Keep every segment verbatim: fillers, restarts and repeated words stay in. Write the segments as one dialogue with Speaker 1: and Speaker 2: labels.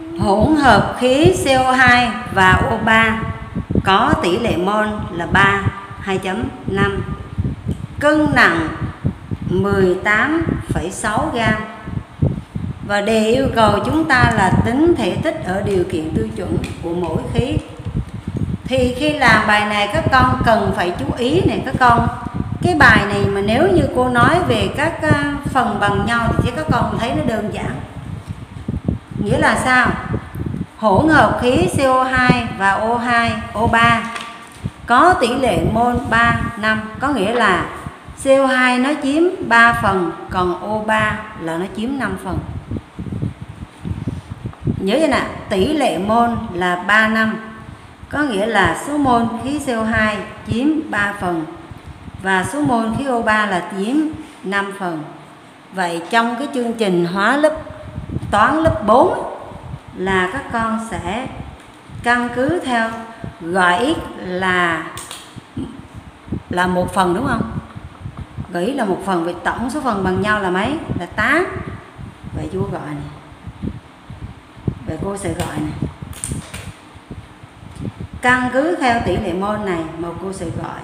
Speaker 1: Hỗn hợp khí xê o hai và O ba có tỷ lệ mol là ba, hai chấm năm, cân nặng mười tám phẩy sáu gam. Và đề yêu cầu chúng ta là tính thể tích ở điều kiện tiêu chuẩn của mỗi khí. Thì khi làm bài này các con cần phải chú ý này các con. Cái bài này mà nếu như cô nói về các phần bằng nhau thì các con thấy nó đơn giản. Nghĩa là sao? Hỗn hợp khí xê o hai và O hai, O ba có tỷ lệ mol ba, năm. Có nghĩa là xê o hai nó chiếm ba phần, còn O ba là nó chiếm năm phần. Nhớ chưa nào? Tỷ lệ mol là ba, năm. Có nghĩa là số mol khí xê o hai chiếm ba phần và số mol khí O ba là chiếm năm phần. Vậy trong cái chương trình hóa lớp toán lớp bốn là các con sẽ căn cứ theo gọi x là là một phần, đúng không? Gọi x là một phần, vậy tổng số phần bằng nhau là mấy? Là tám. Vậy chú gọi này. Vậy cô sẽ gọi này. Căn cứ theo tỷ lệ mol này mà cô sẽ gọi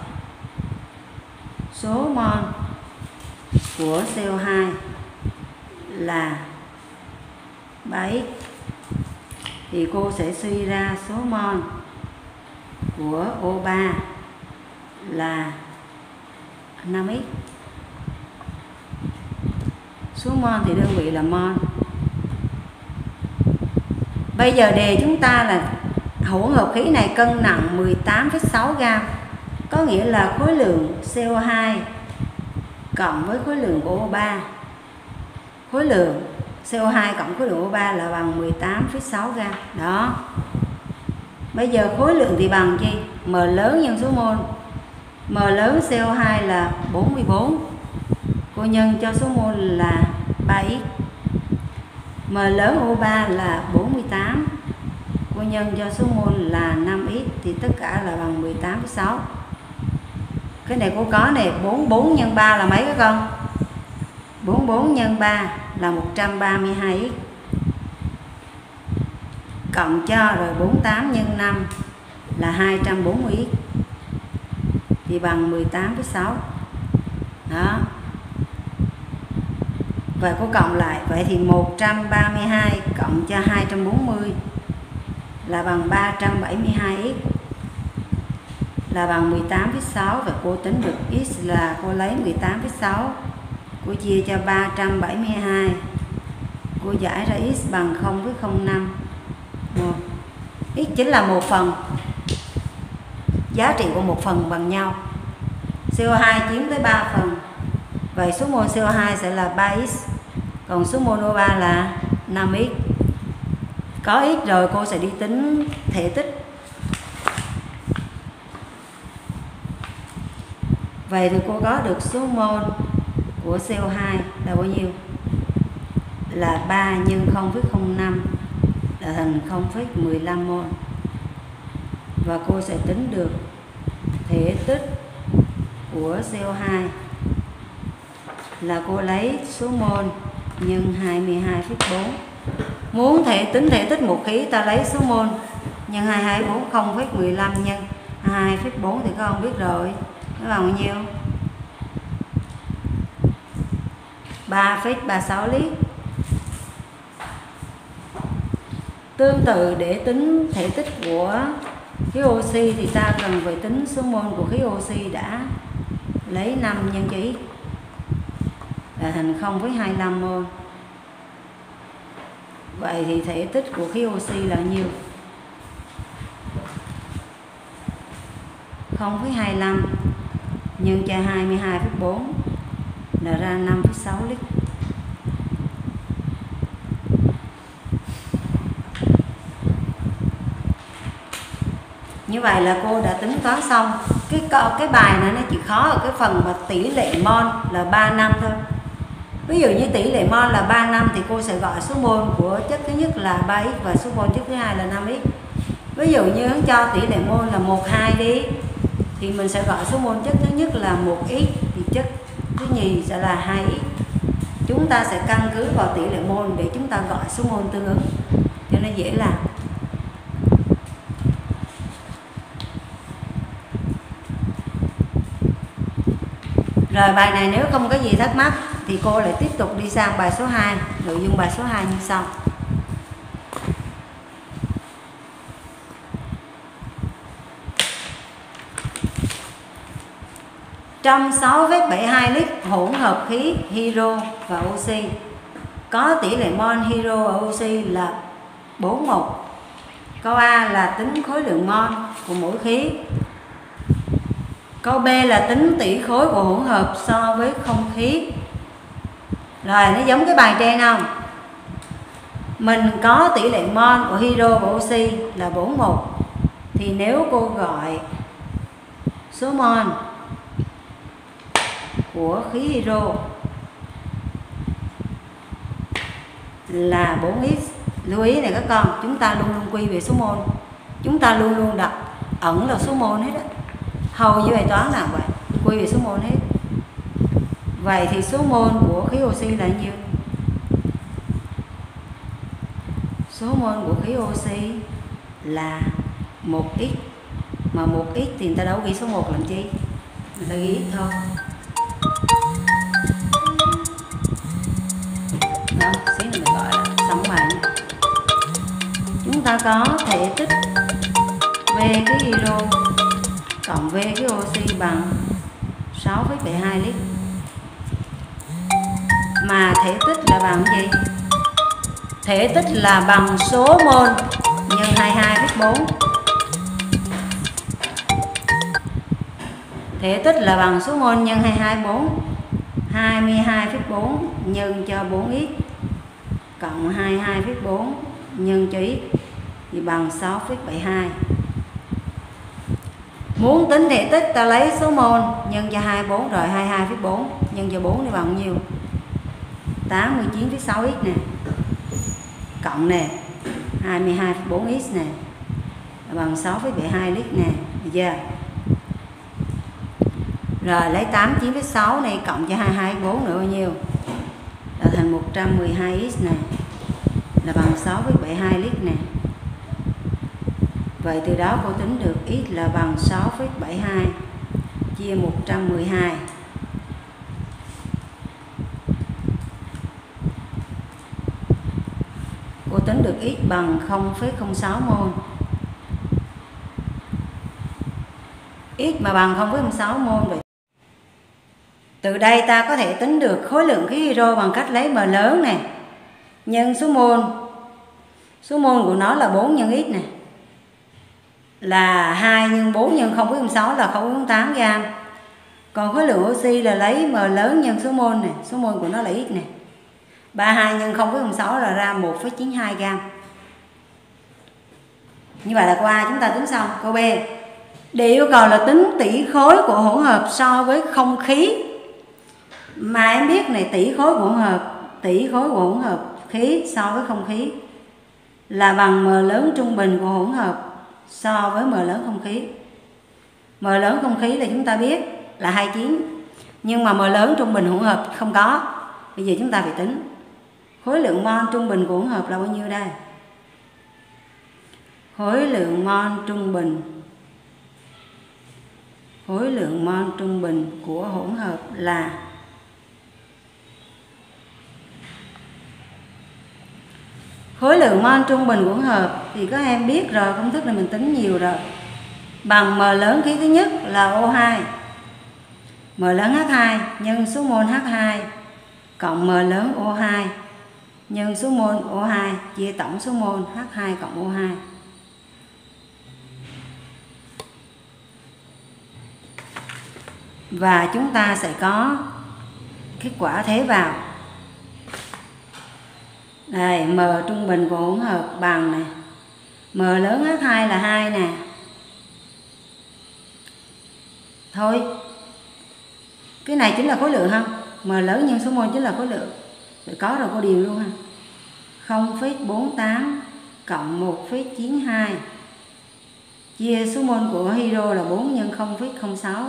Speaker 1: số mol của xê o hai là ba x thì cô sẽ suy ra số mol của O ba là năm x. Số mol thì đơn vị là mol. Bây giờ đề chúng ta là hỗn hợp khí này cân nặng mười tám phẩy sáu gam. Có nghĩa là khối lượng xê o hai cộng với khối lượng của O ba. Khối lượng xê o hai cộng khối lượng O ba là bằng mười tám phẩy sáu gam. Đó. Bây giờ khối lượng thì bằng chi? M lớn nhân số mol. M lớn xê o hai là bốn mươi bốn. Cô nhân cho số mol là ba x. M lớn O ba là bốn mươi tám. Cô nhân cho số mol là năm x thì tất cả là bằng mười tám phẩy sáu. Cái này cô có này, bốn mươi bốn nhân ba là mấy các con? bốn mươi bốn nhân ba là một trăm ba mươi hai x. Cộng cho rồi bốn mươi tám nhân năm là hai trăm bốn mươi x. Thì bằng mười tám phẩy sáu. Đó. Và cô cộng lại, vậy thì một trăm ba mươi hai cộng cho hai trăm bốn mươi là bằng ba trăm bảy mươi hai x là bằng mười tám phẩy sáu. Và cô tính được x là cô lấy mười tám phẩy sáu, cô chia cho ba trăm bảy mươi hai, cô giải ra x bằng không phẩy không năm. X chính là một phần. Giá trị của một phần bằng nhau. xê o hai chiếm tới ba phần. Vậy số mol xê o hai sẽ là ba x, còn số mol O ba là năm x. Có x rồi cô sẽ đi tính thể tích. Vậy thì cô có được số mol của xê o hai là bao nhiêu? Là ba nhân không phẩy không năm là thành không phẩy mười lăm mol. Và cô sẽ tính được thể tích của xê o hai là cô lấy số mol nhân hai mươi hai phẩy bốn. Muốn thể tính thể tích một khí ta lấy số mol nhân hai mươi hai phẩy bốn, không phẩy mười lăm nhân hai mươi hai phẩy bốn thì các con biết rồi. Nó bằng bao nhiêu? ba phẩy ba mươi sáu lít. Tương tự để tính thể tích của khí oxy thì ta cần phải tính số mol của khí oxy đã lấy năm nhân cho x là thành không phẩy hai mươi lăm mol. Vậy thì thể tích của khí oxy là nhiêu? không phẩy hai mươi lăm nhân cho hai mươi hai phẩy bốn là ra năm phẩy sáu lít. Như vậy là cô đã tính toán xong. Cái cái bài này nó chỉ khó ở cái phần mà tỷ lệ mol là ba, năm thôi. Ví dụ như tỷ lệ mol là ba, năm thì cô sẽ gọi số mol của chất thứ nhất là ba x và số mol chất thứ hai là năm x. Ví dụ như hắn cho tỷ lệ mol là một, hai đi thì mình sẽ gọi số mol chất thứ nhất là một x thì chất thứ nhì sẽ là hai x. Chúng ta sẽ căn cứ vào tỷ lệ mol để chúng ta gọi số mol tương ứng. Cho nên nó dễ làm. Rồi bài này nếu không có gì thắc mắc thì cô lại tiếp tục đi sang bài số hai, nội dung bài số hai như sau. Trong sáu phẩy bảy hai lít hỗn hợp khí hydro và oxy có tỷ lệ mol hydro và oxy là bốn một. Câu A là tính khối lượng mol của mỗi khí. Câu B là tính tỷ khối của hỗn hợp so với không khí. Rồi nó giống cái bài trên không? Mình có tỷ lệ mol của hydro và oxy là bốn một. Thì nếu cô gọi số mol của khí hydro là bốn x. Lưu ý này các con, chúng ta luôn luôn quy về số mol. Chúng ta luôn luôn đặt ẩn là số mol hết á. Hầu như bài toán nào vậy, quy về số mol hết. Vậy thì số mol của khí oxy là nhiêu? Số mol của khí oxy là một x. Mà một x thì người ta đâu ghi số một làm chi? Người ta ghi x thôi. Đó, xíu này mình gọi là xong bài nha. Chúng ta có thể tích V khí hydro cộng V khí oxy bằng sáu phẩy bảy hai lít. Mà thể tích là bằng gì? Thể tích là bằng số mol nhân hai mươi hai phẩy bốn. Thể tích là bằng số mol nhân hai mươi hai phẩy bốn. hai mươi hai phẩy bốn nhân cho bốn x cộng hai mươi hai phẩy bốn nhân cho x thì bằng sáu phẩy bảy hai. Muốn tính thể tích ta lấy số mol nhân cho hai mươi bốn rồi hai mươi hai phẩy bốn nhân cho bốn thì bằng nhiêu? tám mươi chín phẩy sáu x nè. Cộng nè hai mươi hai phẩy bốn x nè là bằng sáu phẩy bảy hai lít nè. Được chưa? Rồi lấy tám mươi chín phẩy sáu này cộng cho hai mươi hai phẩy bốn nữa bao nhiêu? Là thành một trăm mười hai x này là bằng sáu phẩy bảy hai lít nè. Vậy từ đó cô tính được x là bằng sáu phẩy bảy hai chia một trăm mười hai. Cô tính được x bằng không phẩy không sáu mol. X mà bằng không phẩy không sáu mol rồi. Từ đây ta có thể tính được khối lượng khí hydro bằng cách lấy m lớn này nhân số mol. Số mol của nó là bốn nhân x này. Là hai nhân bốn nhân không phẩy không sáu là không phẩy không tám gam. Còn khối lượng oxy là lấy m lớn nhân số mol này, số mol của nó là x này. ba mươi hai nhân không phẩy không sáu là ra một phẩy chín hai gam. Như vậy là qua chúng ta tính xong. Câu B. Để yêu cầu là tính tỷ khối của hỗn hợp so với không khí. Mà em biết này, tỷ khối của hỗn hợp, tỷ khối của hỗn hợp khí so với không khí là bằng m lớn trung bình của hỗn hợp so với m lớn không khí. M lớn không khí là chúng ta biết là hai mươi chín. Nhưng mà m lớn trung bình hỗn hợp không có. Bây giờ chúng ta phải tính khối lượng mol trung bình của hỗn hợp là bao nhiêu đây? Khối lượng mol trung bình Khối lượng mol trung bình của hỗn hợp là Khối lượng mol trung bình của hỗn hợp thì các em biết rồi, công thức này mình tính nhiều rồi. Bằng m lớn khí thứ nhất là O hai. M lớn H hai nhân số mol H hai cộng m lớn O hai nhân số mol O hai chia tổng số mol H hai cộng O hai. Và chúng ta sẽ có kết quả thế vào. Đây, m trung bình của hỗn hợp bằng này. M lớn H hai là hai nè. Thôi, cái này chính là khối lượng không? M lớn nhân số mol chính là khối lượng. Rồi có rồi cô điền luôn ha. không phẩy bốn tám cộng một phẩy chín hai chia số mol của hydro là bốn nhân không phẩy không sáu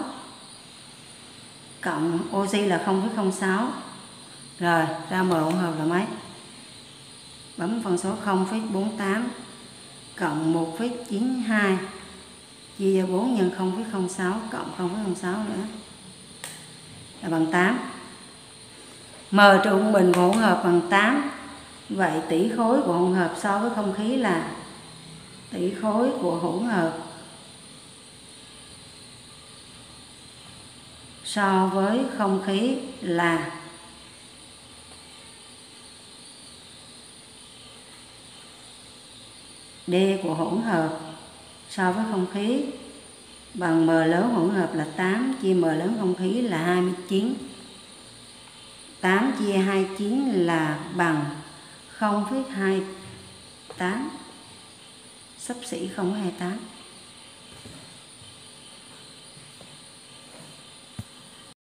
Speaker 1: cộng oxy là không phẩy không sáu. Rồi ra m hỗn hợp là mấy? bấm phân số không phẩy bốn tám cộng một phẩy chín hai chia cho bốn nhân không phẩy không sáu cộng không phẩy không sáu nữa là bằng tám. M trung bình của hỗn hợp bằng tám. Vậy tỷ khối của hỗn hợp so với không khí là tỷ khối của hỗn hợp so với không khí là D của hỗn hợp so với không khí bằng M lớn hỗn hợp là tám chia M lớn không khí là hai mươi chín. tám chia hai mươi chín là bằng không phẩy hai tám, xấp xỉ không phẩy hai tám.